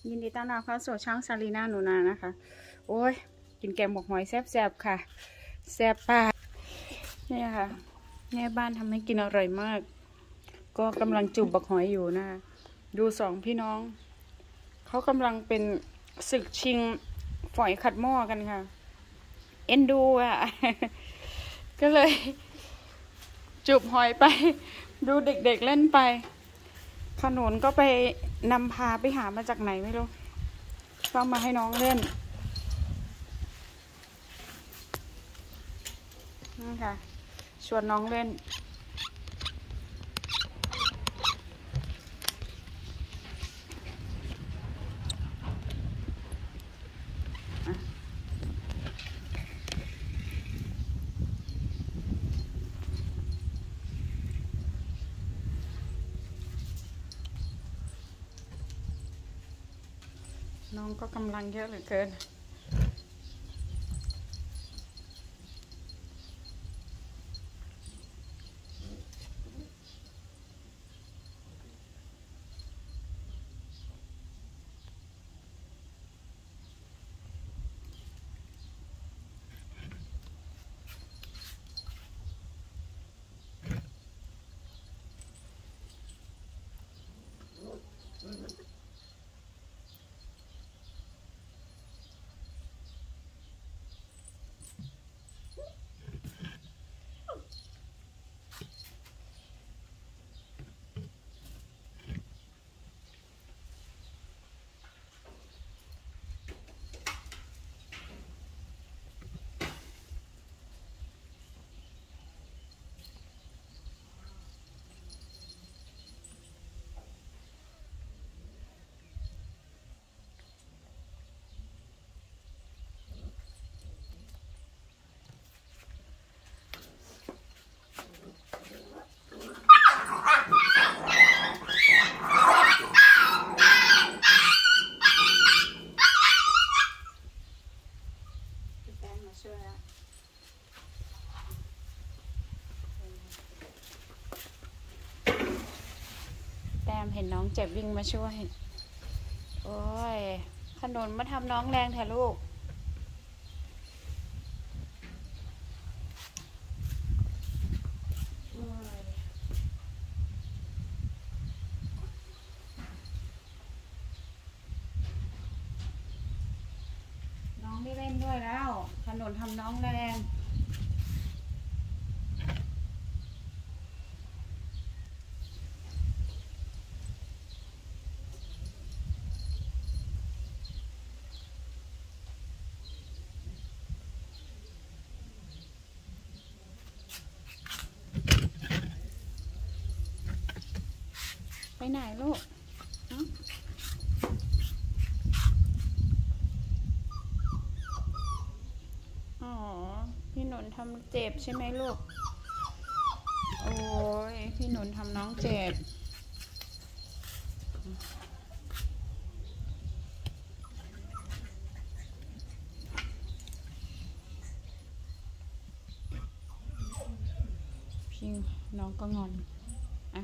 ยินดีต้อนรับเข้าสู่ช่องซาลีน่าหนูนานะคะโอ้ยกินแกงบกหอยแซ่บๆค่ะแซ่บปากนี่ค่ะแม่บ้านทำให้กินอร่อยมากก็กำลังจุ่มบกหอยอยู่นะดูสองพี่น้องเขากำลังเป็นศึกชิงฝอยขัดหม้อกันค่ะเอ็นดูอ่ะ ก็เลยจุบหอยไปดูเด็กๆเล่นไปขนุนก็ไปนำพาไปหามาจากไหนไม่รู้เข้ามาให้น้องเล่นนี่ค่ะชวนน้องเล่นน้องก็กำลังเยอะเหลือเกินแต้มเห็นน้องเจ็บวิ่งมาช่วยโอ้ยขนุนมาทำน้องแรงแท้ลูกน้องไม่เล่นด้วยแล้วขนุนทำน้องแรงไปไหนลูกอ๋อพี่หนุนทำเจ็บใช่ไหมลูกโอ้ยพี่หนุนทำน้องเจ็บพี่น้องก็งอนอ่ะ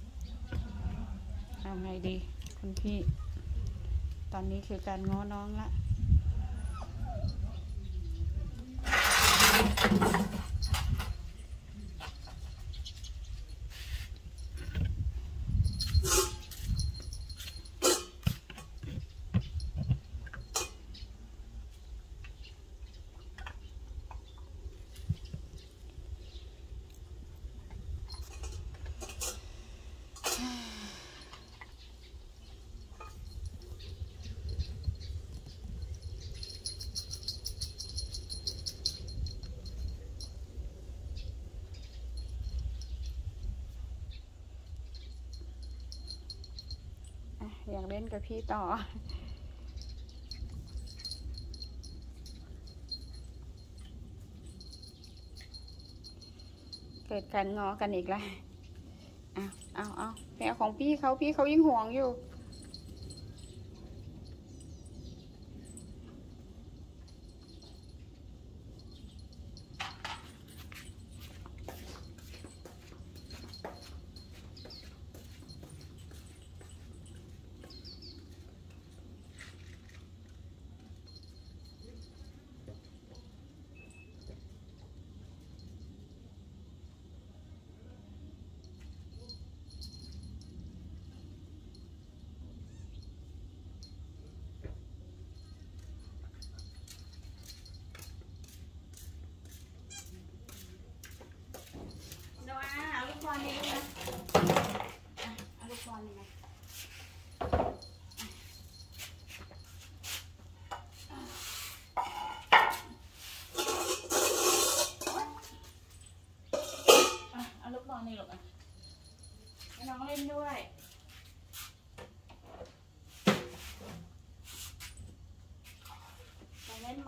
เอาไงดีคุณพี่ตอนนี้คือการง้อน้องละอยากเล่นกับพี่ต่อเกิดการงอกันอีกแล้วเอาไปเอาของพี่เขายิ่งห่วงอยู่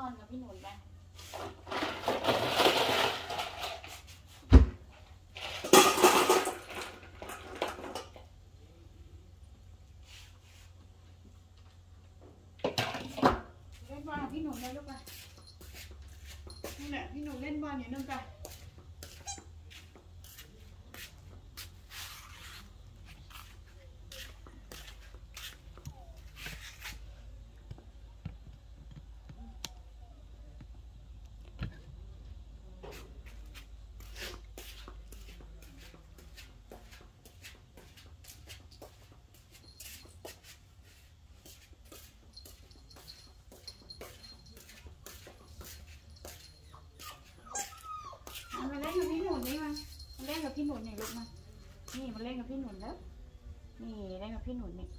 อนกับพี่หนุนไปเล่นบอลกับพี่หนุนเลยลูกไปนี่แหละพี่หนุนเล่นบอลอย่างนึงไปมาเล่นกับพี่หนุนนี่มาเล่นกับพี่หนุนเนี่ยลูกมานี่มาเล่นกับพี่หนุนแล้วนี่เล่นกับพี่หนุนนี่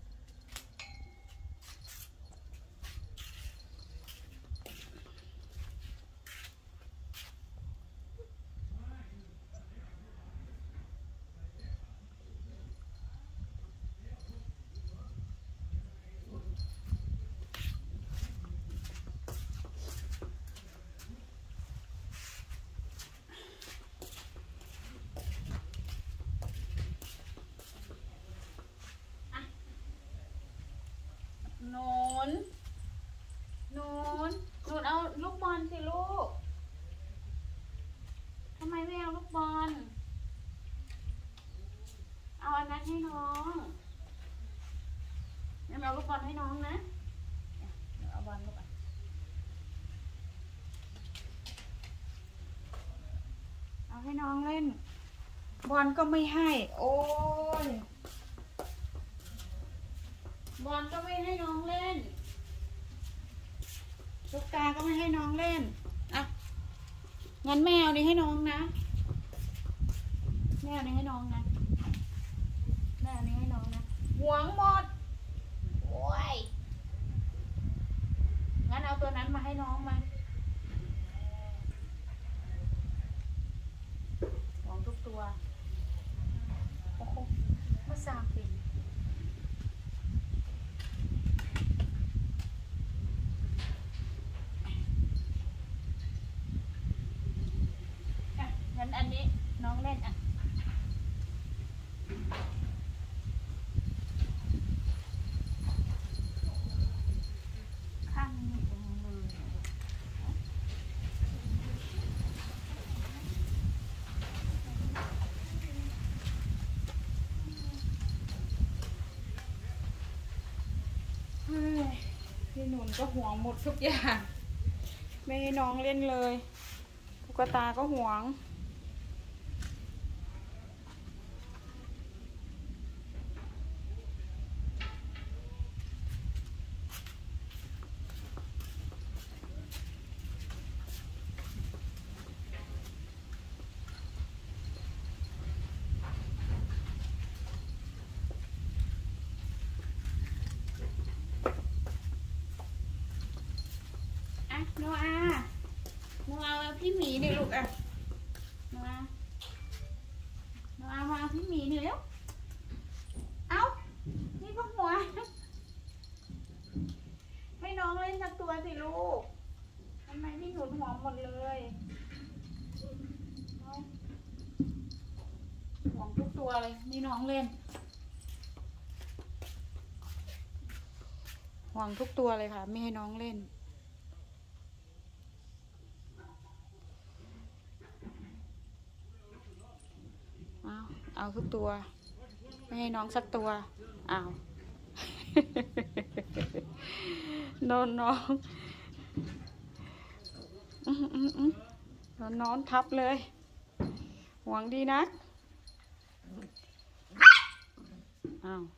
หนุนเอาลูกบอลสิลูกทำไมไม่เอาลูกบอลเอาอันนั้นให้น้องงั้นเอาลูกบอลให้น้องนะเอาบอลลูกอ่ะเอาให้น้องเล่นบอลก็ไม่ให้โอ้ยบอลก็ไม่ให้น้องเล่นลูกตาก็ไม่ให้น้องเล่นอ่ะงั้นแมวนี่ให้น้องนะแมวนี่ให้น้องนะแมวนี่ให้น้องนะหวงหมดโอ้ยงั้นเอาตัวนั้นมาให้น้องมาหวงทุกตัวโอ้โหมาสามปีอันนี้น้องเล่นอ่ะข้างนี้ตรงมือพี่หนุนก็ห่วงหมดทุกอย่างไม่ให้น้องเล่นเลยตุ๊กตาก็ห่วงโนอาพี่หมีนี่ลูกอ่ะโนอามาเอาพี่หมีนี่เร็วเอานี่ก็หัวให้น้องเล่นสักตัวสิลูกทำไมพี่หนุนหัวหมดเลยห่วงทุกตัวเลยนี่น้องเล่นห่วงทุกตัวเลยค่ะไม่ให้น้องเล่นเอาทุกตัวไม่ให้น้องสักตัวอ้าวโดนน้องโดนน้องทับเลยหวังดีนักอ้าว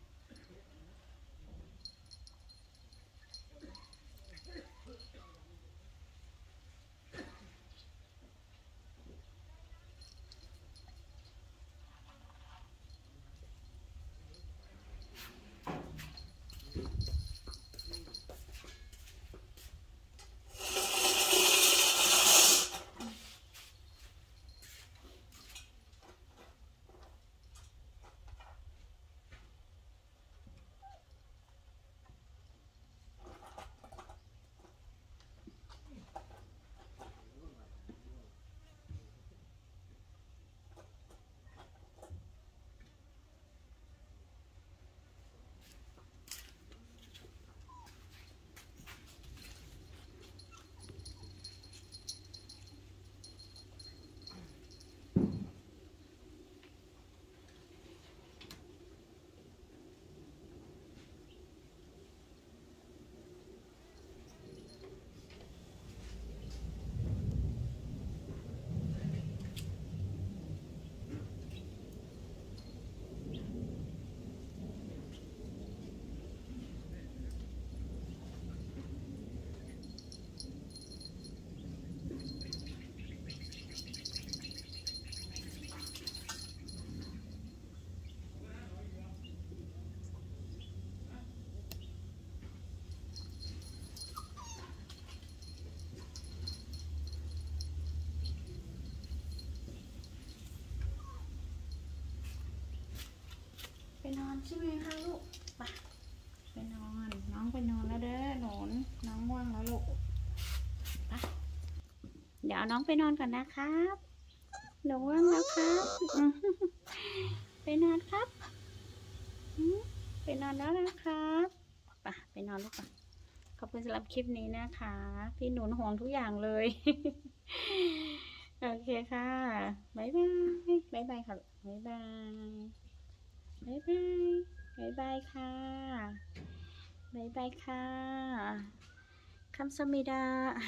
ใช่ไหมคะลูกไปนอนน้องไปนอนแล้วเด้อหนูน้องง่วงแล้วลูกไปเดี๋ยวเอาน้องไปนอนก่อนนะครับหนูง่วงแล้วครับไปนอนครับไปนอนแล้วนะครับไปนอนลูกป่ะขอบคุณสำหรับคลิปนี้นะคะพี่หนุนห่วงทุกอย่างเลยโอเคค่ะบ๊ายบายบ๊ายบายค่ะบ๊ายบายบ๊ายบายบ๊ายบายค่ะบ๊ายบายค่ะคำสมิดา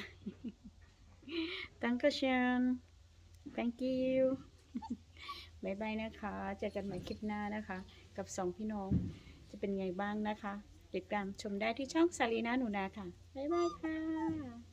Dankeschön thank you บ๊ายบายนะคะเจอกันใหม่คลิปหน้านะคะกับสองพี่น้องจะเป็นไงบ้างนะคะติดตามชมได้ที่ช่องซาลีนาหนูนาค่ะบ๊ายบายค่ะ